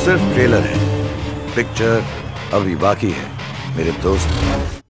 सिर्फ ट्रेलर है, पिक्चर अभी बाकी है मेरे दोस्त।